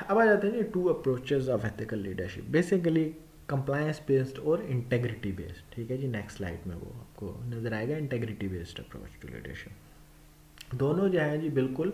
अब आ जाते हैं two approaches of ethical leadership, basically compliance based और इंटेग्रिटी बेस्ड। ठीक है जी, नेक्स्ट स्लाइड में वो आपको नजर आएगा, integrity based approach to leadership. दोनों जो है जी बिल्कुल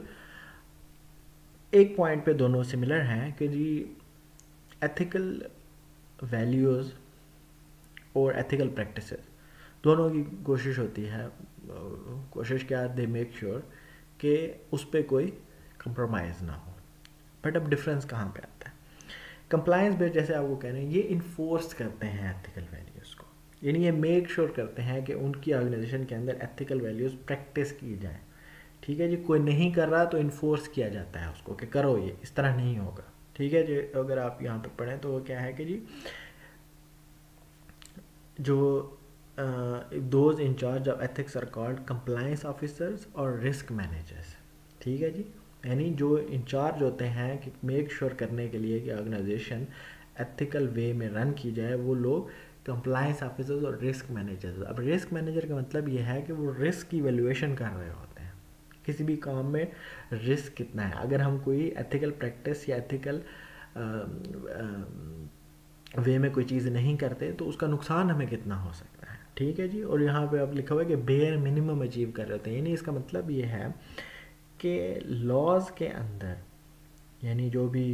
एक पॉइंट पे दोनों सिमिलर हैं कि जी एथिकल वैल्यूज़ और एथिकल प्रैक्टिसेस दोनों की कोशिश होती है, कोशिश क्या, दे मेक श्योर कि उस पर कोई कंप्रोमाइज़ ना हो। बट अब डिफरेंस कहाँ पे आता है? कंप्लायंस बेस्ड जैसे आपको कह रहे हैं, ये इन्फोर्स करते हैं एथिकल वैल्यूज़ को, यानी ये मेक श्योर करते हैं कि उनकी ऑर्गेनाइजेशन के अंदर एथिकल वैल्यूज़ प्रैक्टिस की जाए। ठीक है जी, कोई नहीं कर रहा तो इन्फोर्स किया जाता है उसको कि करो, ये इस तरह नहीं होगा। ठीक है जी, अगर आप यहाँ पे पढ़ें तो वो क्या है कि जी जो those in charge of ethics are called compliance officers और रिस्क मैनेजर्स। ठीक है जी, यानी जो इंचार्ज होते हैं कि मेक श्योर करने के लिए कि ऑर्गेनाइजेशन एथिकल वे में रन की जाए, वो लोग कंप्लायंस ऑफिसर्स और रिस्क मैनेजर्स। अब रिस्क मैनेजर का मतलब ये है कि वो रिस्क की वैल्यूएशन कर रहे होते हैं, किसी भी काम में रिस्क कितना है। अगर हम कोई एथिकल प्रैक्टिस या एथिकल वे में कोई चीज़ नहीं करते तो उसका नुकसान हमें कितना हो सकता है। ठीक है जी, और यहाँ पे अब लिखा हुआ है कि बेयर मिनिमम अचीव कर रहे होते हैं, यानी इसका मतलब ये है कि लॉज के अंदर, यानी जो भी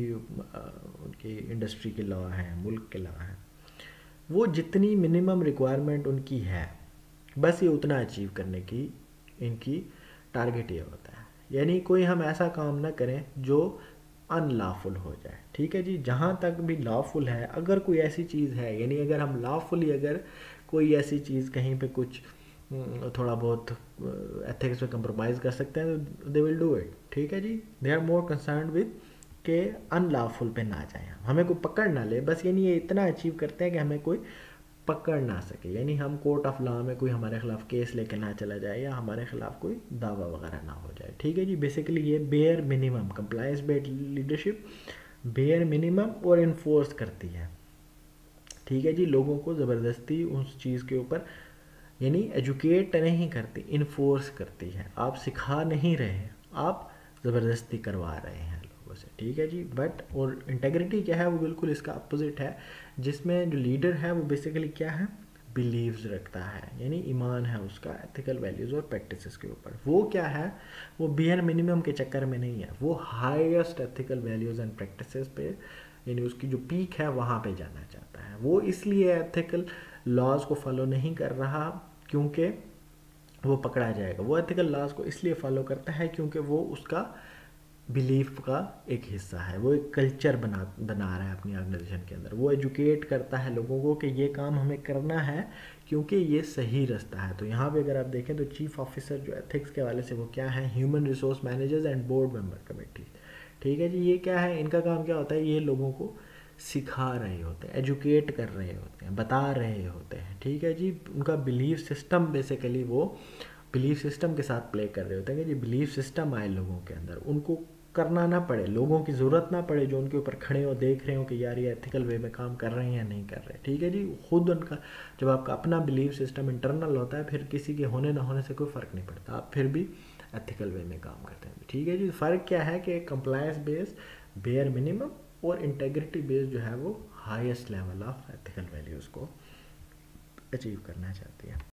उनकी इंडस्ट्री के लॉ हैं, मुल्क के लॉ हैं, वो जितनी मिनिमम रिक्वायरमेंट उनकी है बस ये उतना अचीव करने की इनकी टारगेट ये होता है। यानी कोई हम ऐसा काम ना करें जो अनलॉफुल हो जाए। ठीक है जी, जहाँ तक भी लॉफुल है, अगर कोई ऐसी चीज़ है, यानी अगर हम लॉफुली अगर कोई ऐसी चीज़ कहीं पे कुछ थोड़ा बहुत एथिक्स में कंप्रोमाइज़ कर सकते हैं तो दे विल डू इट। ठीक है जी, they are more concern with के अनलॉफुल पे ना जाए, हमें कोई पकड़ ना ले, बस यानी ये इतना अचीव करते हैं कि हमें कोई पकड़ ना सके, यानी हम कोर्ट ऑफ लॉ में कोई हमारे खिलाफ केस लेके ना चला जाए या हमारे खिलाफ कोई दावा वगैरह ना हो जाए। ठीक है जी, बेसिकली ये bare minimum compliance based leadership bare minimum और इन्फोर्स करती है। ठीक है जी, लोगों को ज़बरदस्ती उस चीज़ के ऊपर, यानी एजुकेट नहीं करती, इन्फोर्स करती है। आप सिखा नहीं रहे हैं, आप ज़बरदस्ती करवा रहे हैं लोगों से। ठीक है जी, बट और इंटेग्रिटी क्या है, वो बिल्कुल इसका अपोजिट है, जिसमें जो लीडर है वो बेसिकली क्या है, बिलीव्स रखता है, यानी ईमान है उसका एथिकल वैल्यूज़ और प्रैक्टिसेस के ऊपर। वो क्या है, वो बियर मिनिमम के चक्कर में नहीं है, वो highest ethical values and practices पे, यानी उसकी जो पीक है वहाँ पे जाना चाहता है। वो इसलिए एथिकल लॉज को फॉलो नहीं कर रहा क्योंकि वो पकड़ा जाएगा, वो एथिकल लॉज को इसलिए फॉलो करता है क्योंकि वो उसका बिलीफ का एक हिस्सा है, वो एक कल्चर बना रहा है अपनी ऑर्गेनाइजेशन के अंदर। वो एजुकेट करता है लोगों को कि ये काम हमें करना है क्योंकि ये सही रास्ता है। तो यहाँ पे अगर आप देखें तो चीफ ऑफिसर जो एथिक्स के वाले से वो क्या है, human resource managers and board member committee. ठीक है जी, ये क्या है, इनका काम क्या होता है, ये लोगों को सिखा रहे होते हैं, एजुकेट कर रहे होते हैं, बता रहे होते हैं। ठीक है जी, उनका बिलीफ सिस्टम बेसिकली वो बिलीफ सिस्टम के साथ प्ले कर रहे होते हैं कि जी बिलीफ सिस्टम आए लोगों के अंदर, उनको करना ना पड़े, लोगों की ज़रूरत ना पड़े जो उनके ऊपर खड़े हो देख रहे हो कि यार ये एथिकल वे में काम कर रहे हैं या नहीं कर रहे। ठीक है जी, खुद उनका जब आपका अपना बिलीफ सिस्टम इंटरनल होता है फिर किसी के होने ना होने से कोई फ़र्क नहीं पड़ता, आप फिर भी एथिकल वे में काम करते हैं। ठीक है जी, फ़र्क क्या है कि कंप्लायंस बेस्ड बेयर मिनिमम और इंटेग्रिटी बेस्ड जो है वो highest level of ethical values को अचीव करना चाहती है।